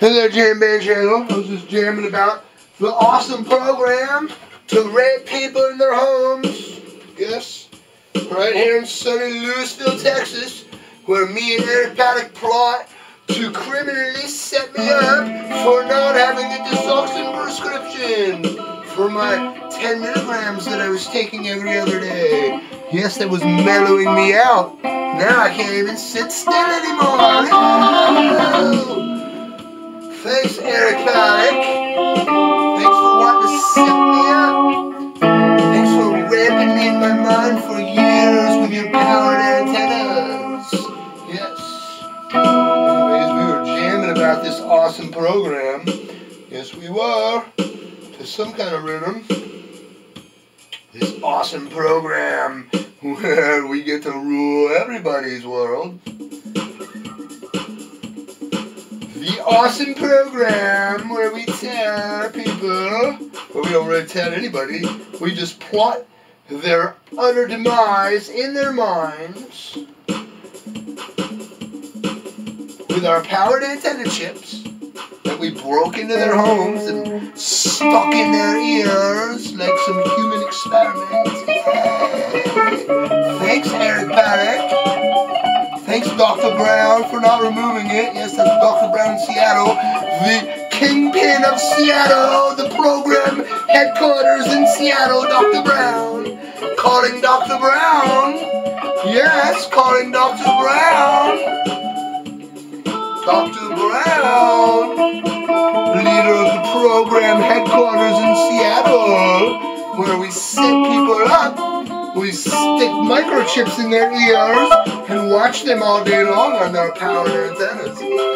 Hello, Jam Band Channel. I was just jamming about the awesome program to rape people in their homes. Yes, right here in sunny Louisville, Texas, where me and Eric Paddock plot to criminally set me up for not having a Desoxyn prescription for my 10 milligrams that I was taking every other day. Yes, that was mellowing me out. Now I can't even sit still anymore. No. Thanks, Eric Paddock. Thanks for wanting to set me up. Thanks for ramping me in my mind for years with your powered antennas. Yes. Anyways, we were jamming about this awesome program. Yes, we were. To some kind of rhythm. This awesome program where we get to rule everybody's world. The awesome program where we tell people, but we don't really tell anybody, we just plot their utter demise in their minds with our powered antenna chips that we broke into their homes and stuck in their ears like some human experiment. Thanks, Eric Paddock. Thanks, Dr. Brown, for not removing it. Yes, that's Dr. Brown in Seattle, the kingpin of Seattle, the program headquarters in Seattle, Dr. Brown. Calling Dr. Brown. Yes, calling Dr. Brown. Dr. Brown, leader of the program headquarters in Seattle, where we set people up. We stick microchips in their ears and watch them all day long on their powered antennas.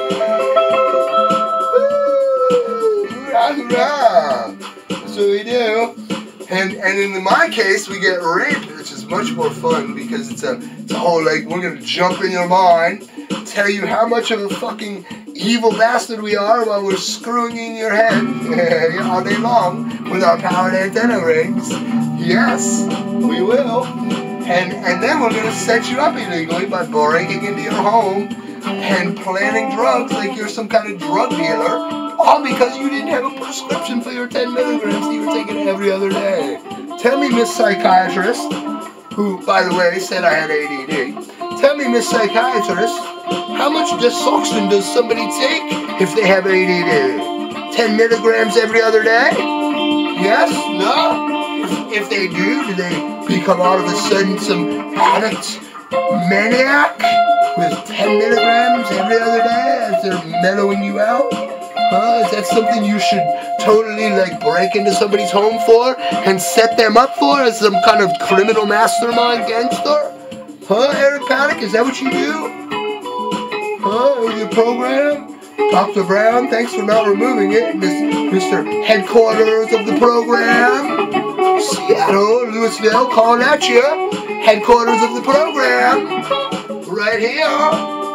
That's what we do. And in my case, we get raped, which is much more fun because it's a whole, like, we're going to jump in your mind, tell you how much of a fucking evil bastard we are while we're screwing in your head all day long with our powered antenna rings. Yes, we will. And then we're going to set you up illegally by breaking into your home and planting drugs like you're some kind of drug dealer, all because you didn't have a prescription for your 10 milligrams that you were taking every other day. Tell me, Miss Psychiatrist, who, by the way, said I had ADD. Tell me, Miss Psychiatrist, how much Desoxyn does somebody take if they have ADD? 10 milligrams every other day? Yes? No? If they do they become all of a sudden some addict maniac with 10 milligrams every other day as they're mellowing you out? Is that something you should totally, like, break into somebody's home for and set them up for as some kind of criminal mastermind gangster? Eric Paddock, is that what you do? With your program? Dr. Brown, thanks for not removing it. Mr. Headquarters of the program. Seattle, Louisville, calling at you. Headquarters of the program. Right here.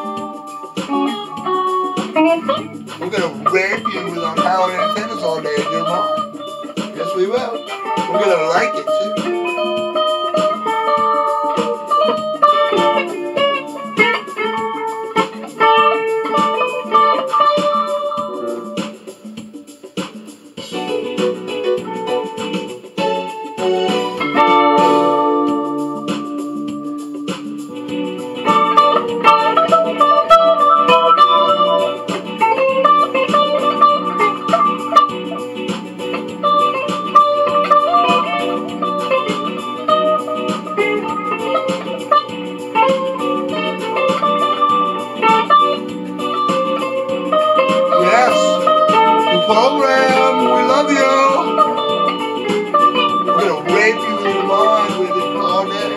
We're going to rape you with our powered antennas all day in your mind. Yes, we will. We're going to like it, too. Program, we love you. We're gonna rape you in your mind with it all day.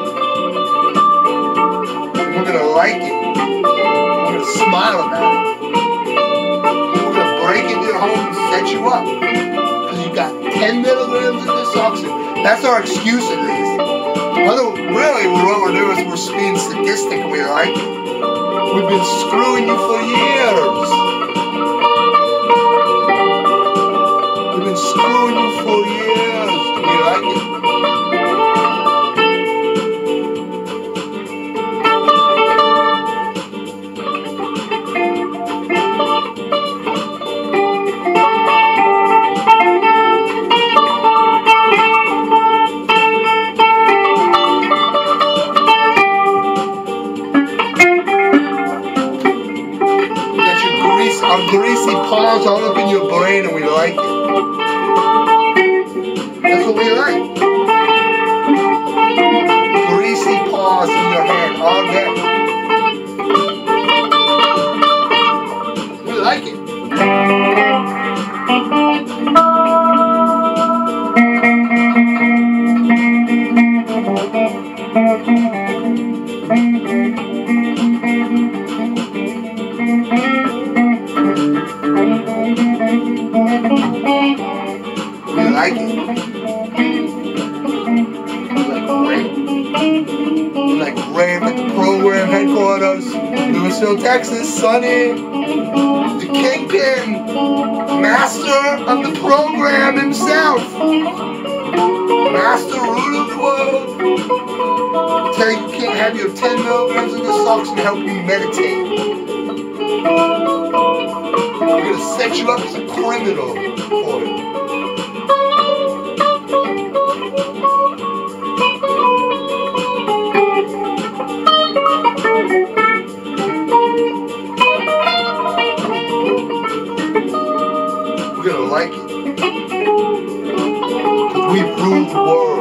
We're gonna like it. We're gonna smile about it. We're gonna break into your home and set you up because you got 10 milligrams of Desoxyn. That's our excuse, at least. Really, what we're doing is we're being sadistic and we like it. We've been screwing you for years. Screwing you for years. Do we like it? Our greasy paws all up in your brain, and we like it. That's what we like. Greasy paws in your hand all day. We like it. We like it. We like Rape at the program headquarters, Louisville, Texas. Sonny, the kingpin, master of the program himself, master ruler of the world. Tell you can't have your 10 milligrams of the socks and help you meditate. We're gonna set you up as a criminal for it. We're gonna like it. 'Cause we rule the world.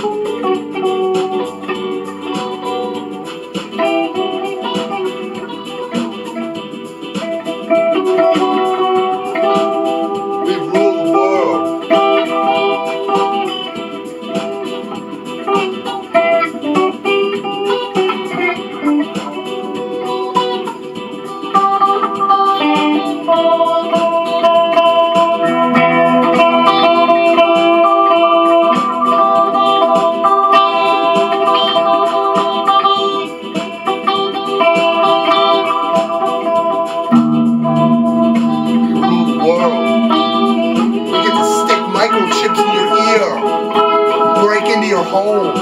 Home.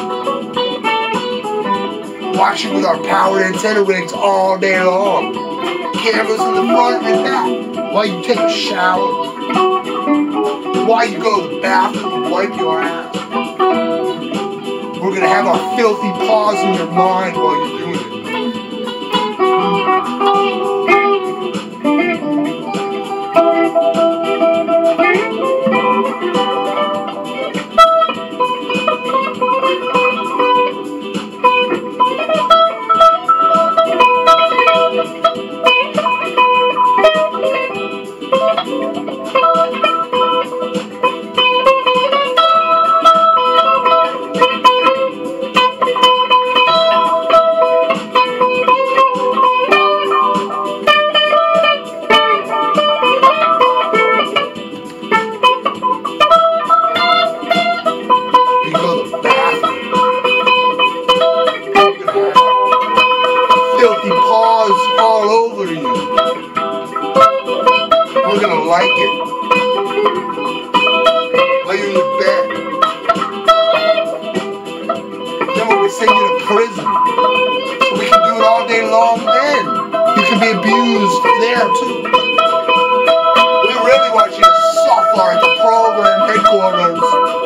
Watch it with our powered antenna rigs all day long. Cameras in the front and back. While you take a shower. While you go to the bathroom and wipe your ass. We're gonna have our filthy paws in your mind while you're doing it. All over you. We're gonna like it. While you're in your bed. Then we're gonna send you to prison. So we can do it all day long then. You can be abused there too. We really want you to suffer at the program headquarters.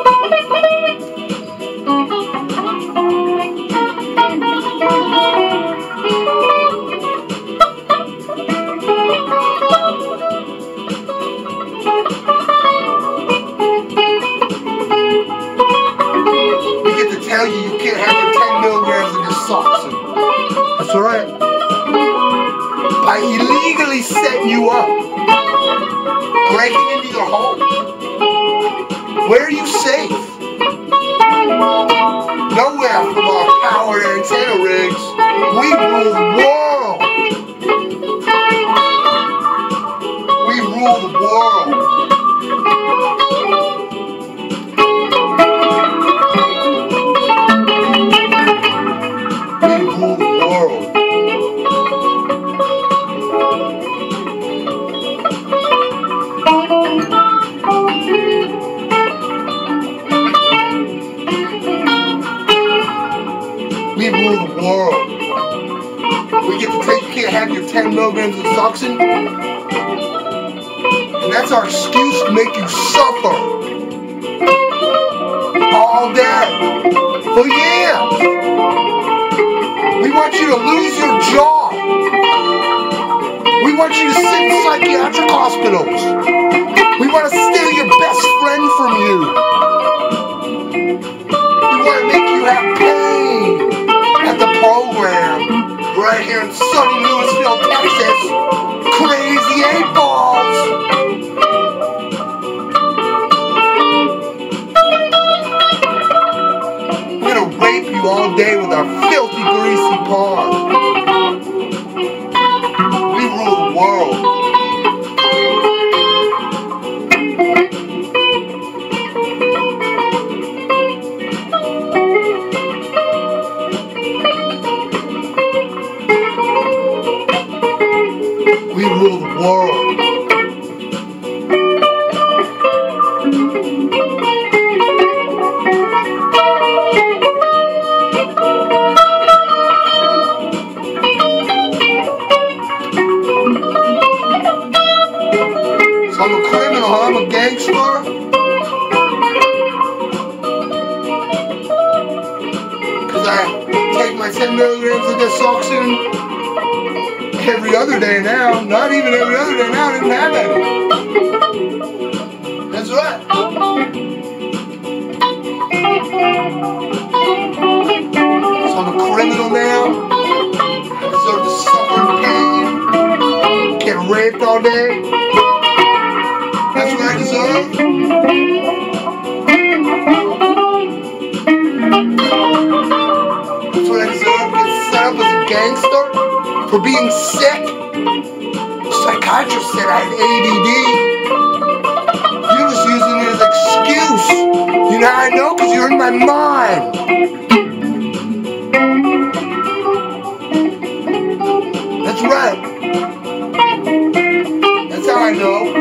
Tell you can't have your 10 milligrams of Desoxin. That's alright. By illegally setting you up, breaking into your home. Where are you safe? Nowhere from our powered antenna rigs. We rule the world. We rule the world. We rule the world. We get to take, you can't have your 10 milligrams of Desoxin. And that's our excuse to make you suffer. All day. For years. We want you to lose your jaw. We want you to sit in psychiatric hospitals. We want to steal your best friend from you. We want to make you have pain at the program. Right here in sunny Lewisville, Texas. Crazy 8 balls. We're going to rape you all day with our filthy, greasy paws. We rule the world. We rule the world. So I'm a criminal, huh? I'm a gangster. Because I take my 10 milligrams of Desoxin every other day now. Not even every other day now. I didn't have any. That's right. So I'm a criminal now. I deserve to suffer in pain. Get raped all day. That's what I deserve. That's what I deserve. Get set up as a gangster for being sick. The psychiatrist said I had ADD. You're just using it as an excuse. You know how I know? Because you're in my mind. That's right. That's how I know.